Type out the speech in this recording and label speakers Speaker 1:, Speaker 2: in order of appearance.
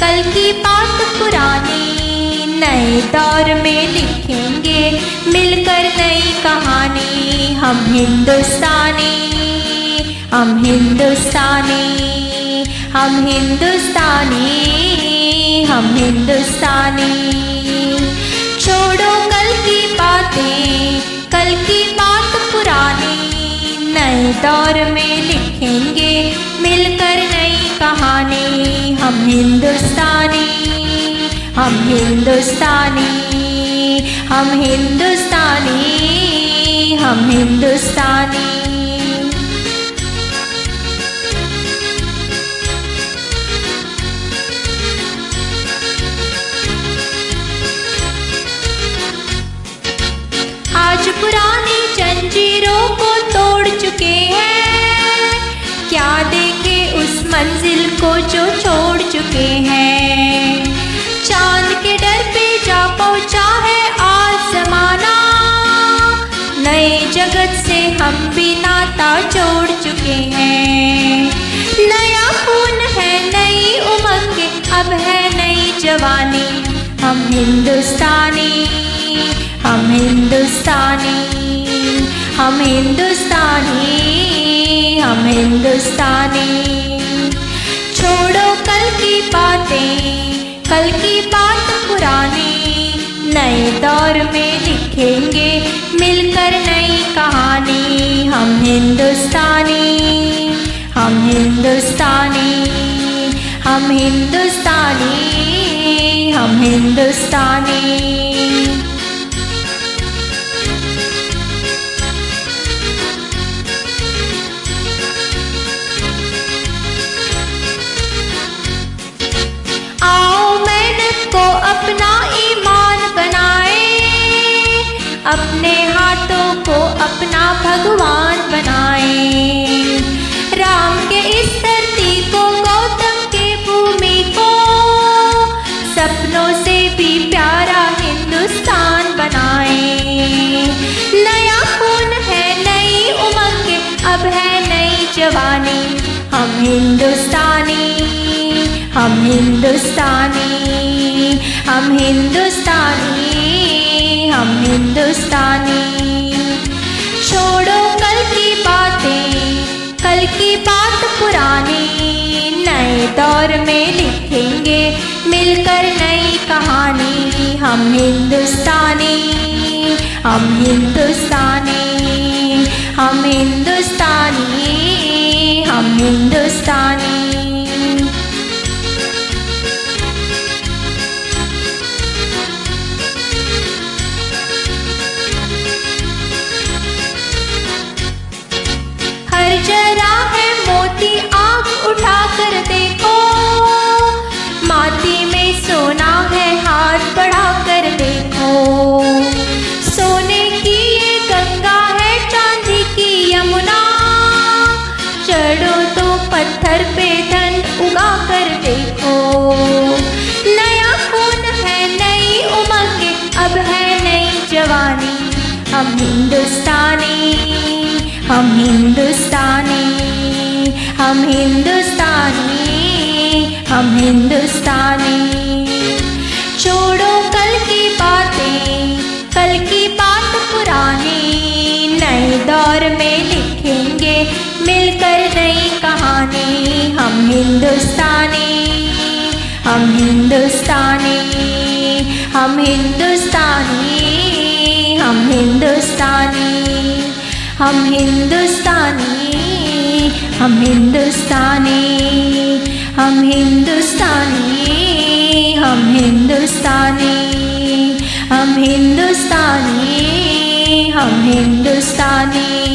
Speaker 1: कल की बात पुरानी नए दौर में लिखेंगे मिलकर नई कहानी। हम हिंदुस्तानी, हम हिंदुस्तानी, हम हिंदुस्तानी, हम हिंदुस्तानी। छोड़ो कल की बातें, कल की बात पुरानी नए दौर में लिखेंगे मिलकर नई कहानी। हम हिंदुस्तानी, हम हिंदुस्तानी, हम हिंदुस्तानी, हम हिंदुस्तानी। आज पुरानी जंजीरों को तोड़ चुके हैं, क्या देखे उस मंजिल को जो छोड़ चुके हैं। चांद के डर पे जा पहुंचा है आज जमाना, नए जगत से हम भी नाता जोड़ चुके हैं। नया खून है, नई उमंग, अब है नई जवानी। हम हिंदुस्तानी, हम हिंदुस्तानी, हम हिंदुस्तानी, हम हिंदुस्तानी। छोड़ो कल की बातें, कल की बात पुरानी नए दौर में लिखेंगे मिलकर नई कहानी। हम हिंदुस्तानी, हम हिंदुस्तानी, हम हिंदुस्तानी, हम हिंदुस्तानी। अपना ईमान बनाए, अपने हाथों को अपना भगवान बनाए। राम के इस धरती को, गौतम के भूमि को, सपनों से भी प्यारा हिंदुस्तान बनाए। नया खून है, नई उमंग, अब है नई जवानी। हम हिंदुस्तानी, हम हिंदुस्तानी, हम हिंदुस्तानी, हम हिंदुस्तानी। छोड़ो कल की बातें, कल की बात पुरानी नए दौर में लिखेंगे मिलकर नई कहानी। हम हिंदुस्तानी, हम हिंदुस्तानी, हम हिंदुस्तानी, हम हिंदुस्तानी। जरा है मोती आँख उठा कर देखो, माटी में सोना है हाथ बढ़ा कर देखो। सोने की ये गंगा है, चांदी की यमुना, चढ़ो तो पत्थर पे धन उगा कर देखो। नया खून है, नई उमंग, अब है नई जवानी। हम हिंदुस्तानी, हम हिंदुस्तानी, हम हिंदुस्तानी, हम हिंदुस्तानी। छोड़ो कल की बातें, कल की बात पुरानी नए दौर में लिखेंगे मिलकर नई कहानी। हम हिंदुस्तानी, हम हिंदुस्तानी, हम हिंदुस्तानी, हम हिंदुस्तानी। हम हिंदुस्तानी, हम हिंदुस्तानी, हम हिंदुस्तानी, हम हिंदुस्तानी, हम हिंदुस्तानी, हम हिंदुस्तानी।